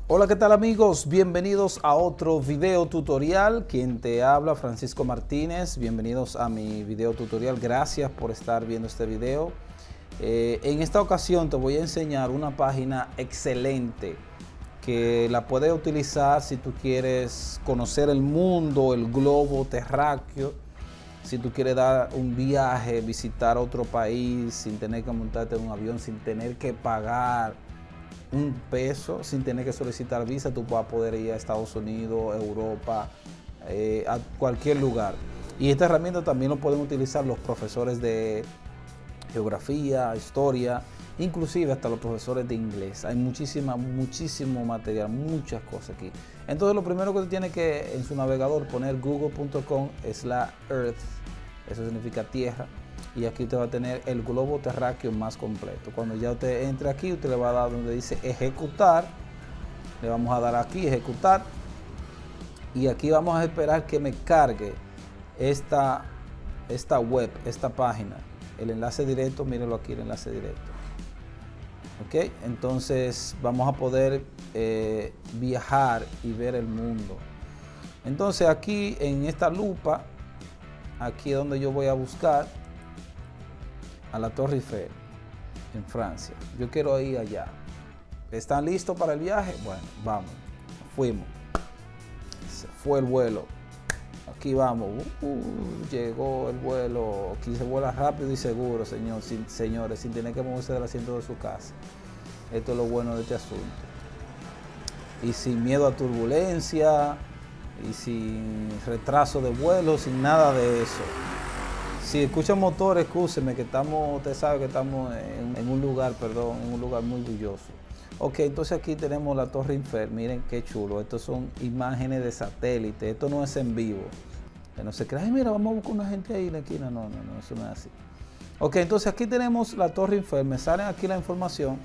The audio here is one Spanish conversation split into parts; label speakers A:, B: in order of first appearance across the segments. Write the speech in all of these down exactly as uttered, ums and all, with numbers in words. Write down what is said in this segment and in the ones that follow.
A: Hola, ¿qué tal amigos? Bienvenidos a otro video tutorial. Quien te habla, Francisco Martínez. Bienvenidos a mi video tutorial. Gracias por estar viendo este video. Eh, en esta ocasión te voy a enseñar una página excelente que la puedes utilizar si tú quieres conocer el mundo, el globo terráqueo. Si tú quieres dar un viaje, visitar otro país sin tener que montarte en un avión, sin tener que pagar un peso, sin tener que solicitar visa, tú vas a poder ir a Estados Unidos, Europa, eh, a cualquier lugar. Y esta herramienta también lo pueden utilizar los profesores de geografía, historia, inclusive hasta los profesores de inglés. Hay muchísima, muchísimo material, muchas cosas aquí. Entonces lo primero que usted tiene que en su navegador poner google punto com slash earth, eso significa tierra. Y aquí usted va a tener el globo terráqueo más completo. Cuando ya usted entre aquí, usted le va a dar donde dice ejecutar. Le vamos a dar aquí ejecutar. Y aquí vamos a esperar que me cargue esta, esta web, esta página. El enlace directo, mírenlo aquí, el enlace directo. Ok, entonces vamos a poder eh, viajar y ver el mundo. Entonces aquí en esta lupa, aquí es donde yo voy a buscar a la Torre Eiffel en Francia. Yo quiero ir allá. ¿Están listos para el viaje? Bueno, vamos. Fuimos. Se fue el vuelo. Aquí vamos. Uh, uh, llegó el vuelo. Aquí se vuela rápido y seguro, señor, sin, señores, sin tener que moverse del asiento de su casa. Esto es lo bueno de este asunto. Y sin miedo a turbulencia, y sin retraso de vuelo, sin nada de eso. Si escuchan motores, excúsenme que estamos, usted sabe que estamos en, en un lugar, perdón, en un lugar muy bulloso. Ok, entonces aquí tenemos la Torre Eiffel, miren qué chulo. Estos son imágenes de satélite, esto no es en vivo. Que no se crea, ay mira, vamos a buscar una gente ahí en la esquina. No, no, no, eso no es así. Ok, entonces aquí tenemos la Torre Eiffel, me sale aquí la información.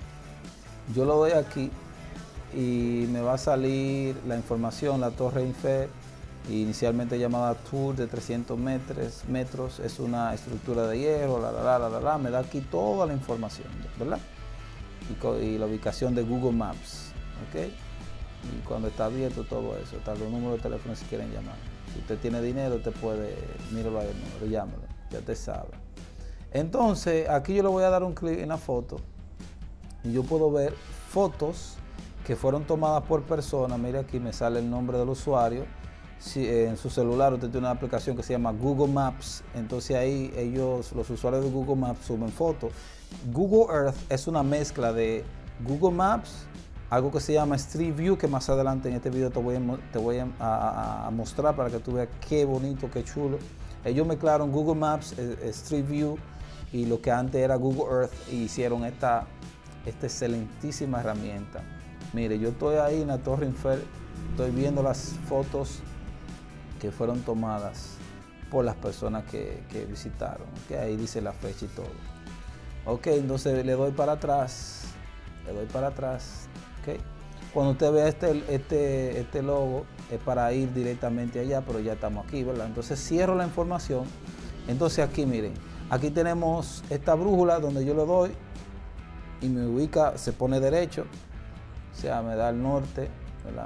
A: Yo lo doy aquí y me va a salir la información, la Torre Eiffel. Inicialmente llamada Tour de trescientos metros, metros, es una estructura de hierro, la, la, la, la, la, la, me da aquí toda la información, ¿verdad? Y, y la ubicación de Google Maps, ¿ok? Y cuando está abierto todo eso, están los números de teléfono si quieren llamar. Si usted tiene dinero, usted puede, míralo ahí el número, llámalo, ya te sabe. Entonces, aquí yo le voy a dar un clic en la foto y yo puedo ver fotos que fueron tomadas por personas. Mire aquí me sale el nombre del usuario. Si en su celular usted tiene una aplicación que se llama Google Maps, entonces ahí ellos, los usuarios de Google Maps, suben fotos. Google Earth es una mezcla de Google Maps, algo que se llama Street View, que más adelante en este video te voy a, te voy a, a, a mostrar para que tú veas qué bonito, qué chulo. Ellos mezclaron Google Maps, Street View y lo que antes era Google Earth y hicieron esta, esta excelentísima herramienta. Mire, yo estoy ahí en la Torre Eiffel, estoy viendo las fotos que fueron tomadas por las personas que, que visitaron, que ahí dice la fecha y todo. Ok, entonces le doy para atrás, le doy para atrás, ok. Cuando usted vea este, este, este logo es para ir directamente allá, pero ya estamos aquí, ¿verdad? Entonces cierro la información. Entonces aquí miren, aquí tenemos esta brújula donde yo le doy y me ubica, se pone derecho, o sea, me da el norte, ¿verdad?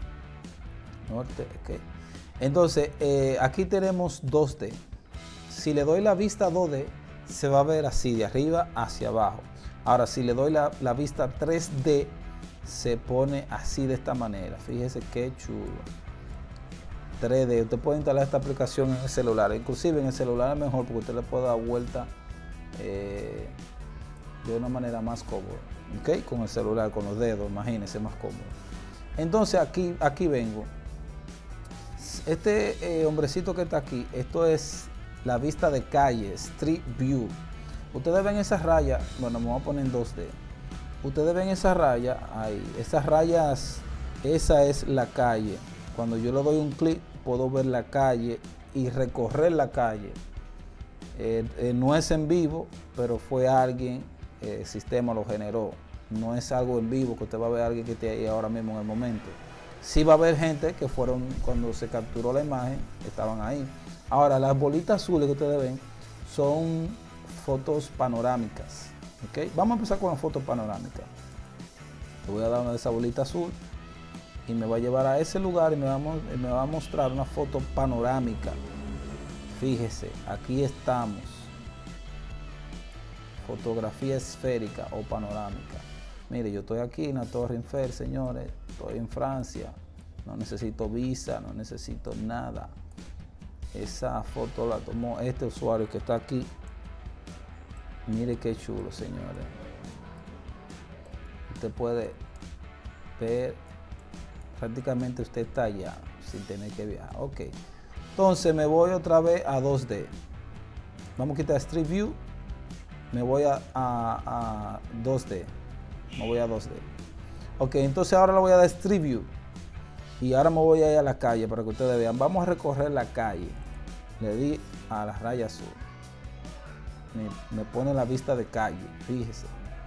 A: Norte, ok. Entonces, eh, aquí tenemos dos D. Si le doy la vista dos D, se va a ver así, de arriba hacia abajo. Ahora, si le doy la, la vista tres D, se pone así de esta manera. Fíjese qué chulo. tres D. Usted puede instalar esta aplicación en el celular. Inclusive en el celular es mejor porque usted le puede dar vuelta eh, de una manera más cómoda. ¿Ok? Con el celular, con los dedos, imagínense, más cómodo. Entonces, aquí, aquí vengo. Este eh, hombrecito que está aquí, esto es la vista de calle, Street View. Ustedes ven esa raya, bueno, me voy a poner en dos D. Ustedes ven esa raya ahí, esas rayas, esa es la calle. Cuando yo le doy un clic, puedo ver la calle y recorrer la calle. Eh, eh, no es en vivo, pero fue alguien, eh, el sistema lo generó. No es algo en vivo que usted va a ver a alguien que esté ahí ahora mismo en el momento. Sí va a haber gente que fueron, cuando se capturó la imagen, estaban ahí. Ahora, las bolitas azules que ustedes ven son fotos panorámicas. ¿Okay? Vamos a empezar con la foto panorámica. Le voy a dar una de esa bolita azul y me va a llevar a ese lugar y me va a, me va a mostrar una foto panorámica. Fíjese, aquí estamos. Fotografía esférica o panorámica. Mire, yo estoy aquí en la Torre Eiffel, señores. Estoy en Francia. No necesito visa, no necesito nada. Esa foto la tomó este usuario que está aquí. Mire qué chulo, señores. Usted puede ver, prácticamente usted está allá, sin tener que viajar. Ok. Entonces me voy otra vez a dos D. Vamos a quitar Street View. Me voy a, a, a dos D. Me voy a dos D. Ok, entonces ahora le voy a dar Street View. Y ahora me voy a ir a la calle para que ustedes vean. Vamos a recorrer la calle. Le di a la raya azul. Me, me pone la vista de calle. Fíjese.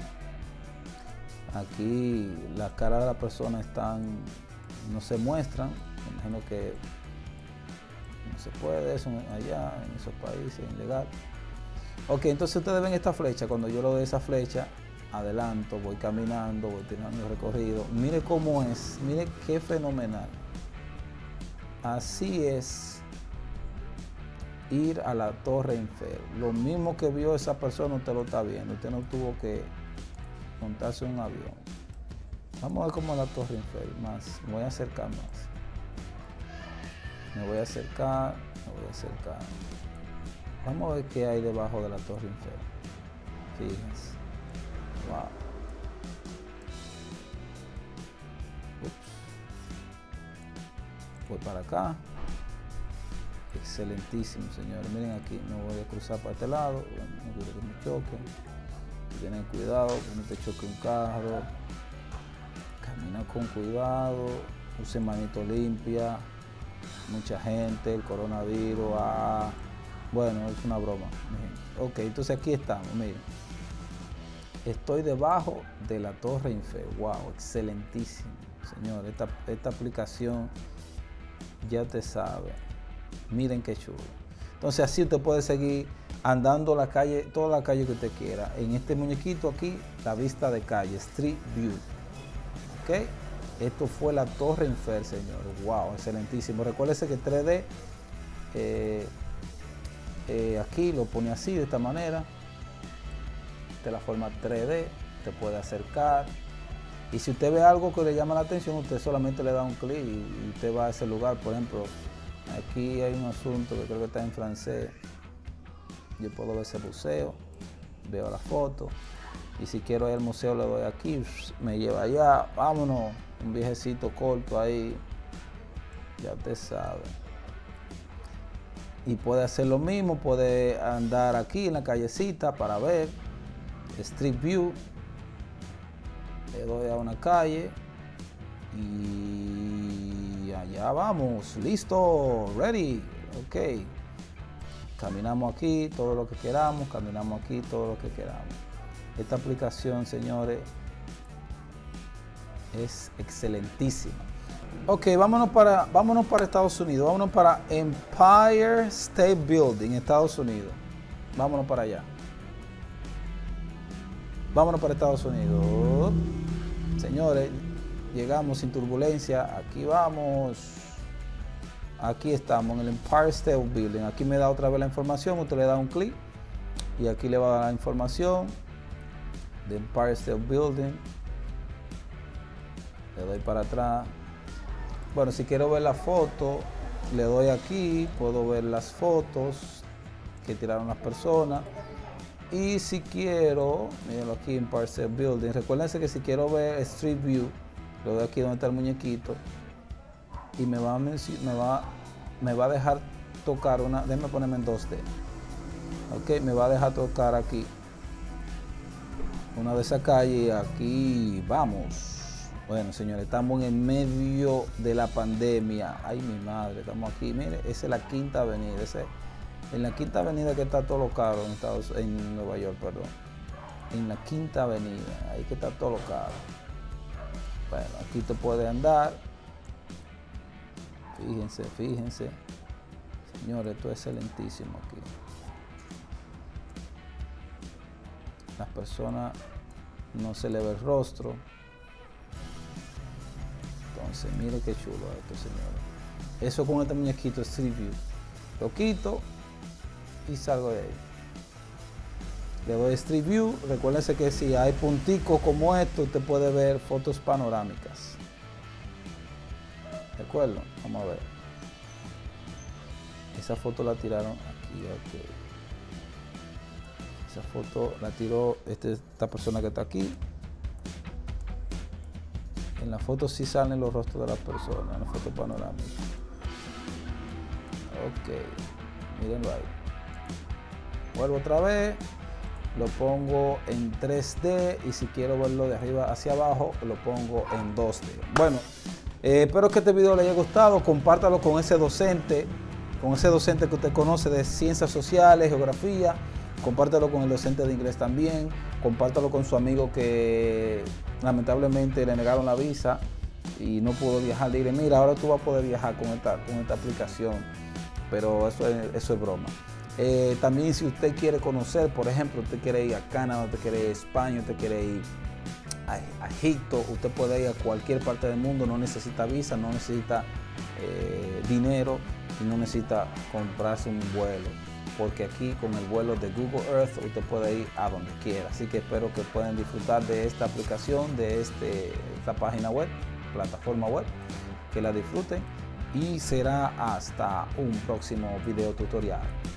A: Aquí las caras de las personas están, no se muestran. Me imagino que no se puede eso allá, en esos países, ilegal. Ok, entonces ustedes ven esta flecha. Cuando yo le doy esa flecha, adelanto, voy caminando, voy tirando el recorrido. Mire cómo es, mire qué fenomenal. Así es ir a la Torre Eiffel. Lo mismo que vio esa persona, usted lo está viendo. Usted no tuvo que montarse en un avión. Vamos a ver cómo es la Torre Eiffel más. Me voy a acercar más. Me voy a acercar, me voy a acercar. Vamos a ver qué hay debajo de la Torre Eiffel. Fíjense. Wow. Ups. Voy para acá. Excelentísimo, señores. Miren aquí, me voy a cruzar para este lado. No quiero que me choque. Tienen cuidado, que no te choque un carro. Camina con cuidado. Use manito limpia. Mucha gente, el coronavirus. Ah, bueno, es una broma. Miren. Ok, entonces aquí estamos, miren. Estoy debajo de la Torre Eiffel. Wow, excelentísimo, señor. Esta, esta aplicación ya te sabe. Miren qué chulo. Entonces así usted puede seguir andando la calle, toda la calle que usted quiera. En este muñequito aquí, la vista de calle, Street View. Ok. Esto fue la Torre Eiffel, señor. Wow, excelentísimo. Recuérdese que tres D, eh, eh, aquí lo pone así, de esta manera. De la forma tres D, te puede acercar. Y si usted ve algo que le llama la atención, usted solamente le da un clic y usted va a ese lugar. Por ejemplo, aquí hay un asunto que creo que está en francés. Yo puedo ver ese museo, veo la foto. Y si quiero ir al museo, le doy aquí, me lleva allá. Vámonos, un viajecito corto ahí. Ya usted sabe. Y puede hacer lo mismo, puede andar aquí en la callecita para ver. Street View, le doy a una calle y allá vamos, listo, ready, ok. Caminamos aquí todo lo que queramos, caminamos aquí todo lo que queramos. Esta aplicación, señores, es excelentísima. Ok, vámonos para, vámonos para Estados Unidos, vámonos para Empire State Building, Estados Unidos. Vámonos para allá. Vámonos para Estados Unidos. Señores, llegamos sin turbulencia. Aquí vamos. Aquí estamos en el Empire State Building. Aquí me da otra vez la información. Usted le da un clic y aquí le va a dar la información de Empire State Building. Le doy para atrás. Bueno, si quiero ver la foto, le doy aquí. Puedo ver las fotos que tiraron las personas. Y si quiero, mírenlo aquí en Empire State Building. Recuérdense que si quiero ver Street View, lo doy aquí donde está el muñequito. Y me va a, me va, me va a dejar tocar una, déjenme ponerme en dos D. Ok, me va a dejar tocar aquí una de esas calles. Aquí vamos. Bueno, señores, estamos en el medio de la pandemia. Ay, mi madre, estamos aquí. Mire, esa es la Quinta Avenida. Ese, en la Quinta Avenida que está todo lo caro en, Estados, en Nueva York, perdón. En la Quinta Avenida, ahí que está todo lo caro. Bueno, aquí te puede andar. Fíjense, fíjense. Señores, esto es excelentísimo aquí. Las personas no se le ve el rostro. Entonces, mire qué chulo esto, señores. Eso con este muñequito Street View. Lo quito y salgo de ahí. Le doy Street View. Recuérdense que si hay punticos como esto, usted puede ver fotos panorámicas. ¿De acuerdo? Vamos a ver. Esa foto la tiraron aquí. Okay. Esa foto la tiró este, esta persona que está aquí. En la foto sí salen los rostros de las personas, en la foto panorámica. Ok, mírenlo ahí. Vuelvo otra vez, lo pongo en tres D y si quiero verlo de arriba hacia abajo, lo pongo en dos D. Bueno, eh, espero que este video le haya gustado. Compártalo con ese docente, con ese docente que usted conoce de ciencias sociales, geografía. Compártalo con el docente de inglés también. Compártalo con su amigo que lamentablemente le negaron la visa y no pudo viajar. Dile, mira, ahora tú vas a poder viajar con esta, con esta aplicación. Pero eso es, eso es broma. Eh, también si usted quiere conocer, por ejemplo, usted quiere ir a Canadá, usted quiere ir a España, usted quiere ir a, a Egipto, usted puede ir a cualquier parte del mundo, no necesita visa, no necesita eh, dinero y no necesita comprarse un vuelo. Porque aquí con el vuelo de Google Earth usted puede ir a donde quiera. Así que espero que puedan disfrutar de esta aplicación, de este, esta página web, plataforma web, que la disfruten y será hasta un próximo video tutorial.